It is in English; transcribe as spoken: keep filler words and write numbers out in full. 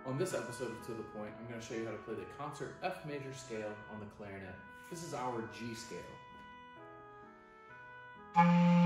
On this episode of To The Point, I'm going to show you how to play the concert F major scale on the clarinet. This is our G scale.